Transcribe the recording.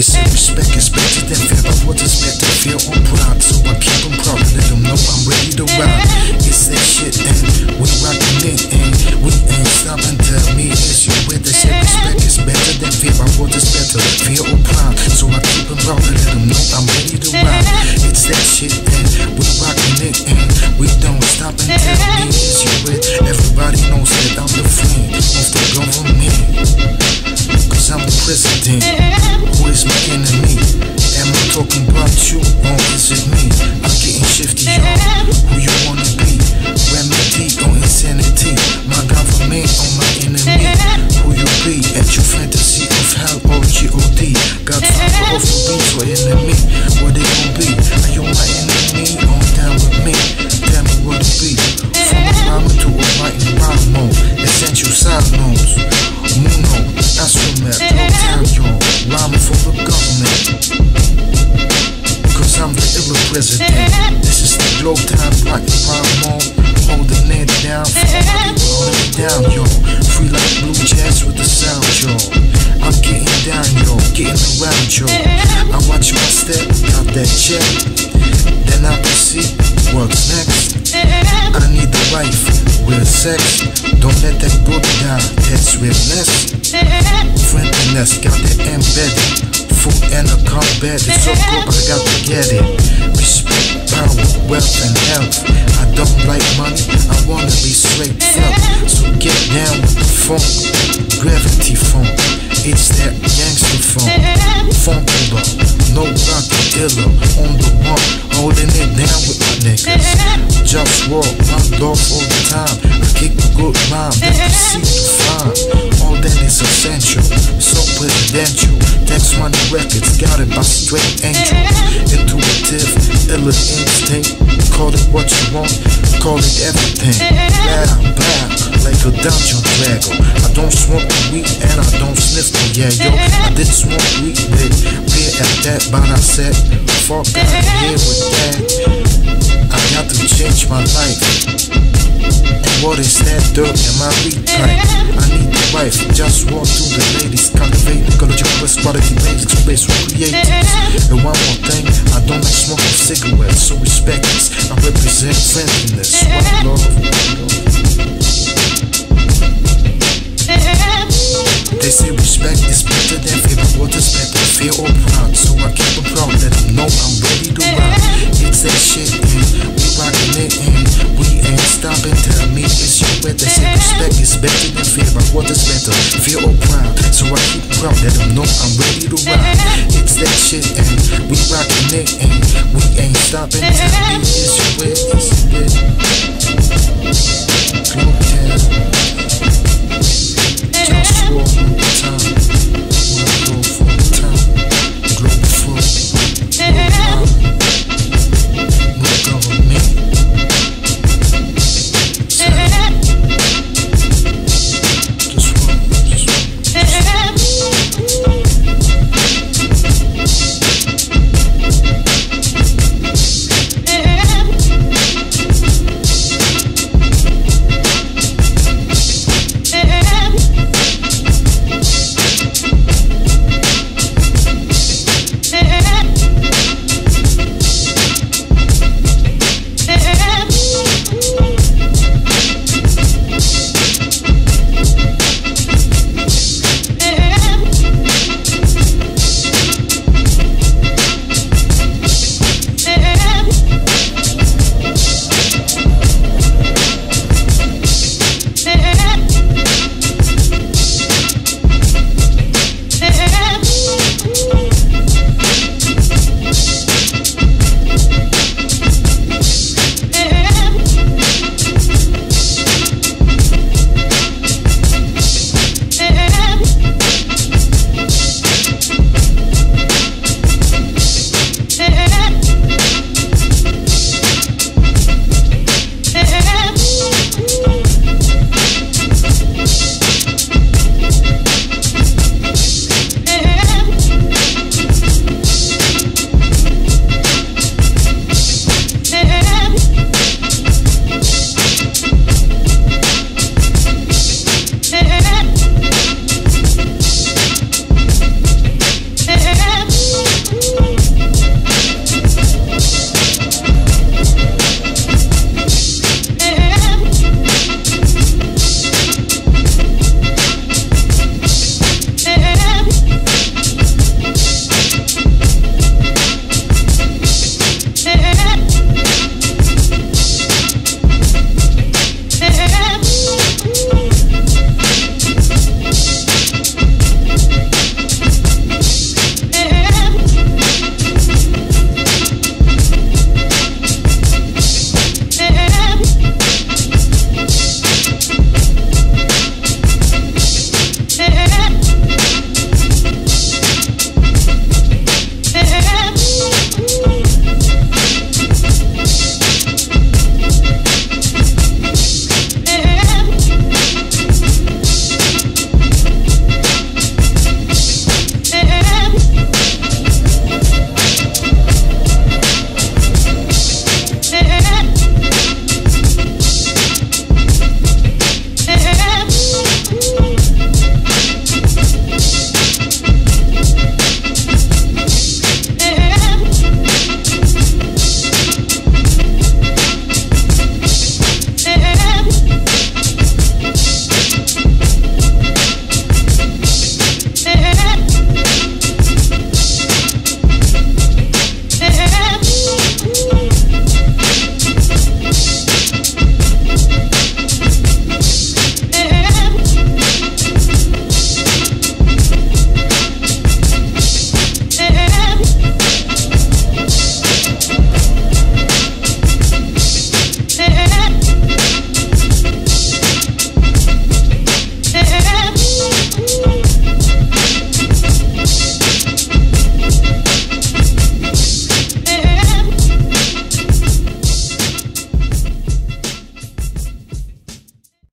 They say respect is better than fear, but what is better, fear or pride? So I keep them proud and let them know I'm ready to ride. It's that shit and we rockin' it and we ain't stopping. Tell me is you with? They say respect is better than fear, but what is better, fear or pride? So I keep them proud and let them know I'm ready to ride. It's that shit and we rockin' it and we don't stop. And tell me is you with? Everybody knows that I'm the friend of the government, cause I'm the president. Who is my enemy? Am I talking about you or is it me? I'm getting shifty, y'all. Who you wanna be? Remedy or insanity? My government or my enemy? Who you be? At your fantasy of hell or G.O.D. Godfather of the beats or enemy? What they gon' be? Are you my enemy or down with me? Tell me what it be. From a rhyme to a writing rhyme mode. Essential side notes. Muno, Astromet, no time, y'all. Rhyming for the government, cause I'm the illa president. This is the globe time, black and rhyme mode. Holding it down, holding it down, yo. Free like blue jazz with the sound, yo. I'm getting down, yo, getting around, yo. I watch my step, got that check. Then I proceed, what's next? I need a wife, real sex. Don't let that book die, that's realness. Friendliness, got that embedded. Food and a combat, it's so good, but I got to get it. Respect, power, wealth and health. I don't like money, I wanna be straight felt. So get down with the funk, gravity funk. It's that gangster funk, Funkula, no rocket illa. On the one, holding it down with my niggas. JustWar, OneLove all the time. I kick a good rhyme, that's easy to find. All that is essential, so presidential. Tax money records, got it by straight angel. Intuitive, illa instinct. Call it what you want, call it everything. Blah, blah, like a dungeon dragon. I don't smoke weed and I don't sniff the yeah, yo. I did smoke weed with beer at that, but I said, fuck out of here with that. I got to change my life. And what is that dirt in my weed pipe? I need a wife, just walk to the ladies. Cultivate ecological best quality basics, space for creatives. And one more thing, I don't like smoking cigarettes, so respect this. I represent friendliness, OneLove. They say respect is better than fear, but what is better, fear or pride? So I keep them proud, let them know I'm ready to ride. It's that shit and we rockin' it and we ain't stopping. Tell me it's your way. They say respect is better than fear, but what is better, fear or pride? So I keep them proud, let them know I'm ready to ride. It's that shit and we rockin' it and we ain't stopping. Tell me it's your way, it's your way.